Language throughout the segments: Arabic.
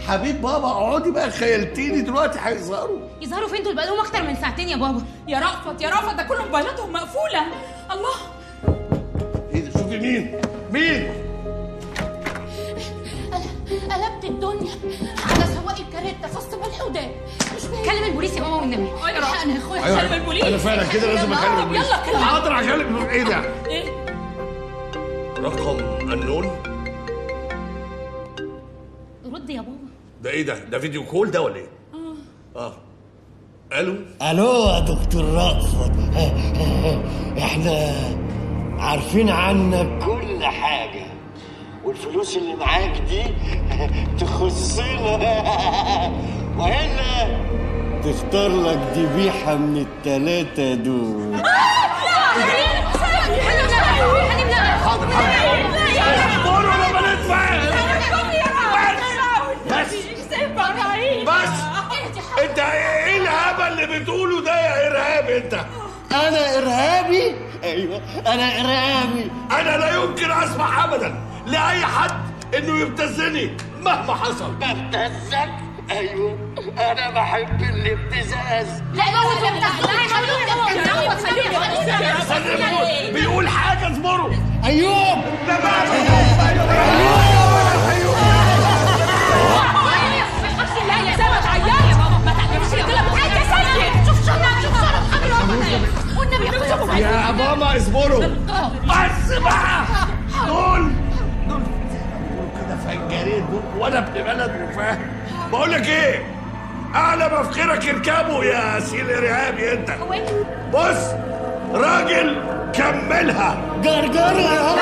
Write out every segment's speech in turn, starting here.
حبيب بابا اقعدي بقى، خيلتيني دلوقتي هيظهروا. يظهروا فين دول؟ بقالهم اكتر من ساعتين يا بابا. يا رأفت يا رأفت، ده كل موبايلاتهم مقفولة. الله، ايه ده؟ شوفي مين قلبت الدنيا على سواق الكاريتا فص ملح وداب. مش كلم البوليس يا ماما والنبي. انا يا اخويا كلم البوليس. انا فعلا كده لازم اكلم البوليس. يلا كلم. حاضر هكلم. ايه ده؟ ايه؟ رقم النون. رد يا بابا. ده ايه ده فيديو كول ده ولا ايه؟ الو يا دكتور رأفت، احنا عارفين عنك كل حاجة، والفلوس اللي معاك دي تخصنا، وهنا تختار لك ذبيحة من التلاتة دول. حاضر اصبروا لما ندفع. بس انت ايه الهبل اللي بتقوله ده يا ارهابي انت؟ أنا إرهابي؟ أيوه أنا إرهابي. انا لا يمكن اسمح ابدا لاي حد انه يبتزني مهما حصل. ببتزك؟ أيوه أنا بحب الابتزاز. لا لا بيقول حاجه اصبروا. أيوب يا ماما اصبروا بس بقى. دول كده فنجانين دول، وانا ابن بلد وفاهم. بقول لك ايه، اعلى مفخرك اركبه يا سيل ارهابي انت. بص راجل كملها. جرجرة.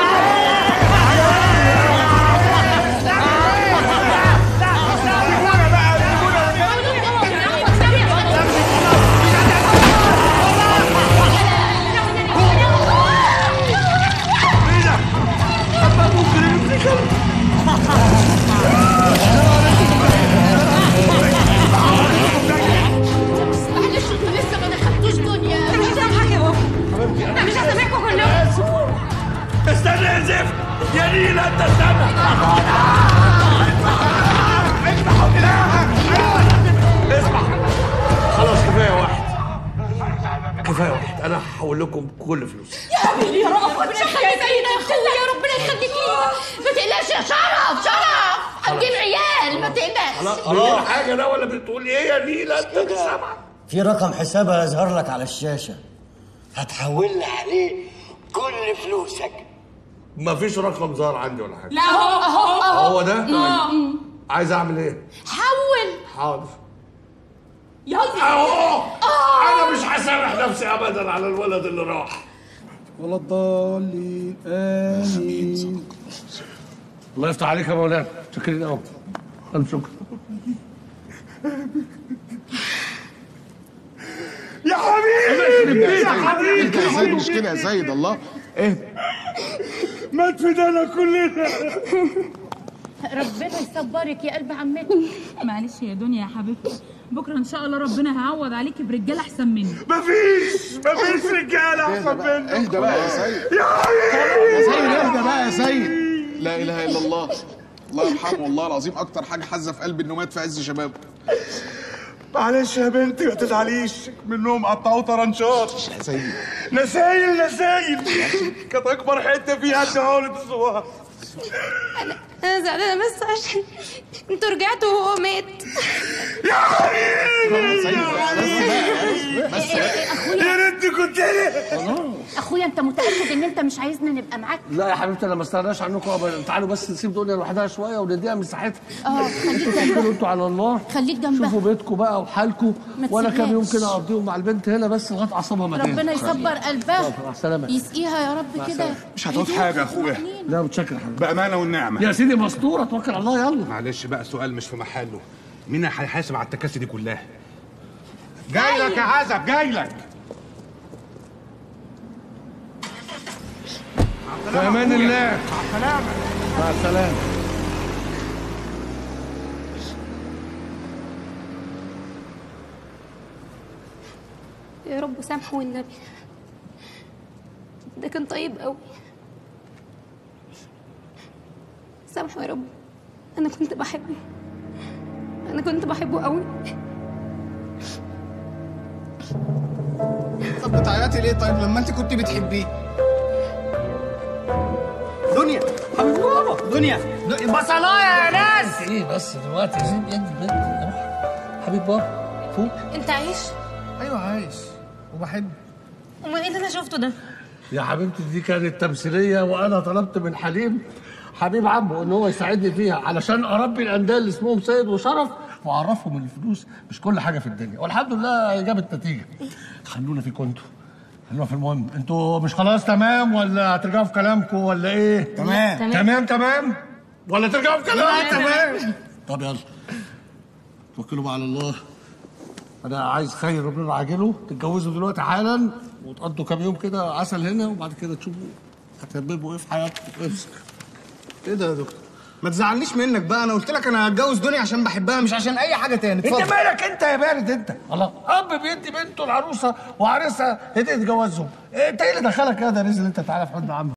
معلش انتوا لسه ما دخلتوش دنيا. مش هسامحك يا بابا، مش هسامحكم كلكم. استنى يا زفت يا نيلة، انت استنى. اسمع خلاص، كفايه واحد. انا هحول لكم كل فلوس. يا رأفت، مش هخلي سيدة يا اخويا، ربنا يخليك لينا. ما تقلقش يا شرف، هنجيب عيال، ما تقلقش. خلاص حاجه ده ولا بتقول ايه يا نيلة؟ انت مش سامعه؟ في رقم حسابها يظهر لك على الشاشة، هتحول لي عليه كل فلوسك. مفيش رقم ظهر عندي ولا حاجه. لا اهو هو ده؟ عايز اعمل ايه؟ حول. حاضر يلا اهو. انا مش هسامح نفسي ابدا على الولد اللي راح. ولا الضالين امين. الله يفتح عليك يا مولانا، شكرا قوي. الف شكر. يا حبيبي يا حبيبي انت يا سيد، مش كده يا سيد؟ الله ايه مات في دانا كلنا. ربنا يصبرك يا قلب عمتي. معلش يا دنيا يا حبيبتي، بكره ان شاء الله ربنا هيعوض عليكي برجاله احسن مني. مفيش رجاله احسن منه. اهدى بقى يا سيد. يا حبيبي يا سيد اهدى بقى يا سيد. لا اله الا الله. الله يرحمه والله العظيم، اكتر حاجه حزه في قلبي انه مات في عز شبابه. معلش يا بنتي ما تزعليش، منهم قطعوا طرنشات. يا سيد نسايل كانت اكبر حته فيها اديها الصور. انا زعلانه بس عشان انتوا رجعتوا وهو مات. يا حبيبي بس يا ريت كنت اخويا انت متاكد ان انت مش عايزنا نبقى معاك؟ لا يا حبيبتي انا ما استغناش عنكم ابدا. تعالوا بس نسيب دنيا لوحدها شويه ونديها مساحتها. خليك توكلوا انتوا على الله. خليك جنبها. شوفوا بيتكم بقى وحالكم، وانا كام يوم كده اقضيهم مع البنت هنا بس لغايه اعصابها ما تهدى. ربنا يصبر قلبها. مع السلامه. يسقيها يا رب كده. مش هتعوز حاجه يا اخويا. لا متشكر يا حبيبي. بامانه والنعمه يا سيدي مستوره، توكل على الله. يلا معلش بقى، سؤال مش في محله. مين هيحاسب على التكاسي دي كلها؟ جاي لك يا عزب، جاي لك. في امان الله. مع السلامه. مع السلامه. يا رب سامحه والنبي، ده كان طيب قوي. سامحه يا رب، انا كنت بحبه. انا كنت بحبه قوي. طب بتعيطي ليه طيب لما انت كنت بتحبيه؟ دنيا حبيب بابا، دنيا بصلايه يا ناس. ايه بس دلوقتي يا زين يد البنت روح حبيب بابا فوق. انت عايش؟ ايوه عايش وبحب. امال ايه اللي انا شفته ده؟ يا حبيبتي دي كانت تمثيليه، وانا طلبت من حليم حبيب عمه ان هو يساعدني فيها علشان اربي الاندال اللي اسمهم سيد وشرف واعرفهم ان الفلوس مش كل حاجه في الدنيا، والحمد لله جابت نتيجه. خلونا في كنتوا، خلونا في المهم. انتوا مش خلاص تمام ولا هترجعوا في كلامكم ولا ايه؟ تمام تمام تمام ولا ترجعوا في كلامكم؟ تمام. طب يلا توكلوا بقى على الله. انا عايز خير ربنا عاجله، تتجوزوا دلوقتي حالا وتقضوا كام يوم كده عسل هنا، وبعد كده تشوفوا هتهببوا ايه في حياتكم. امسك. ايه ده يا دكتور؟ ما تزعلنيش منك بقى، انا قلت لك انا هتجوز دنيا عشان بحبها مش عشان اي حاجه تاني. اتفضل. انت مالك انت يا بارد انت؟ الله، اب بيدي بنته العروسه وعريسها يتجوزهم، انت ايه اللي دخلك كده يا رزق انت تعالى في حضن عمك؟